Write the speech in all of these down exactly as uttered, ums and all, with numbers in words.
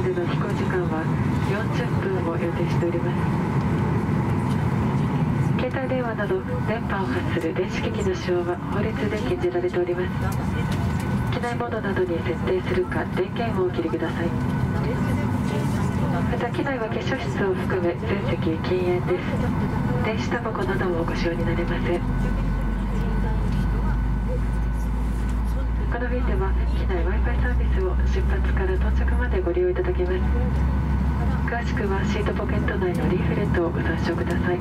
での飛行時間はよんじゅっぷんを予定しております。携帯電話など電波を発する電子機器の使用は法律で禁じられております。機内モードなどに設定するか電源をお切りください。また機内は化粧室を含め全席禁煙です。電子タバコなどもご使用になれません。この便では機内 Wi-Fi サービスを出発から到着までご利用いただけます。詳しくはシートポケット内のリーフレットをご参照ください。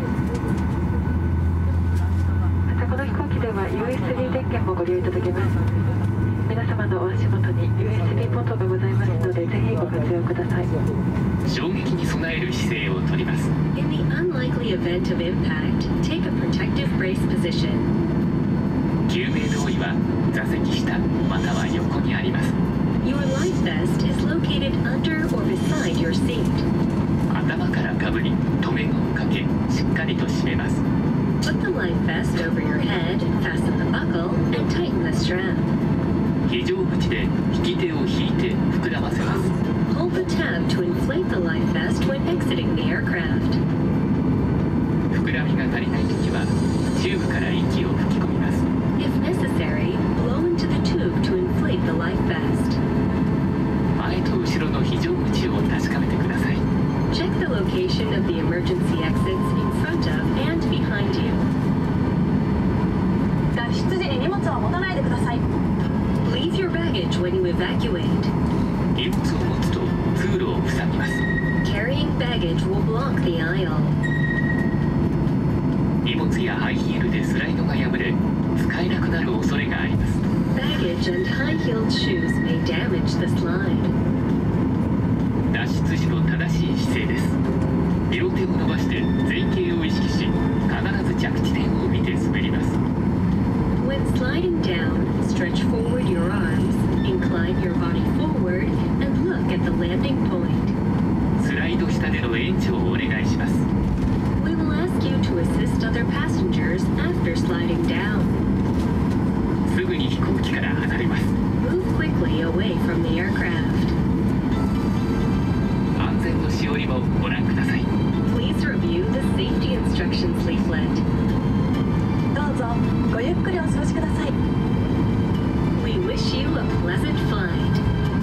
またこの飛行機では ユーエスビー 電源もご利用いただけます。皆様のお足元に ユーエスビー ポートがございますので、ぜひご活用ください。 衝撃に備える姿勢をとります。 In the unlikely event of impact, take a protective brace position. 救命胴衣は座席下または横にあります。 Your life vest is located under or beside your seat. 頭からかぶり留め具をかけしっかりと締めます。 Put the life vest over your head, fasten the buckle, and tighten the strap. 非常口で引き手を引いて膨らませます。 Hold the tab to inflate the life vest when exiting the aircraft. 膨らみが足りないときはチューブから息を吹き込みます。 If necessary, blow into the tube to inflate the life vest. 前と後ろの非常口を確かめてください。 Check the location of the emergency exits in front of and behind you. 脱出時に荷物は持たないでください。 Leave your baggage when you evacuate. 荷物を持つと通路を塞ぎます。 Carrying baggage will block the aisle. 荷物やハイヒールでスライドが破れ使えなくなる恐れがあります。 Baggage and high-heeled shoes may damage the slide. 脱出時の正しい姿勢です。両手を伸ばして前傾を意識し、必ず着地点を見て滑ります。 When sliding down, stretch forward your arms, incline your body forward, and look at the landing point. スライド下での援助をお願いします。 We will ask you to assist other passengers after sliding down. すぐに飛行機から離れます。 Move quickly away from the aircraft. 安全のしおりもご覧ください。 Please review the safety instructions leaflet. どうぞごゆっくりお過ごしください。 We wish you a pleasant flight.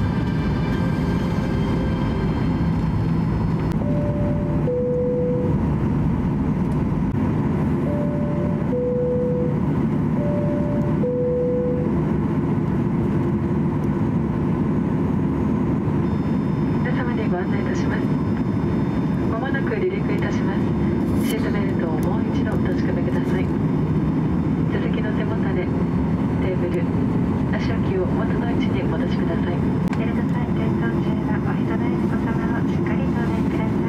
皆様にご案内いたします。まもなく離陸いたします。シートベルトをもう一度お確かめください。座席の背もたれ、テーブル、足置きを元の位置にお戻しください。デルタサイン転送中はお人の息子様をしっかりとお念ください。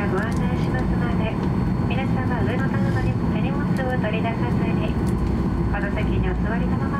ご案内しますので、皆様上の棚に手荷物を取り出さずにこの席にお座りのまま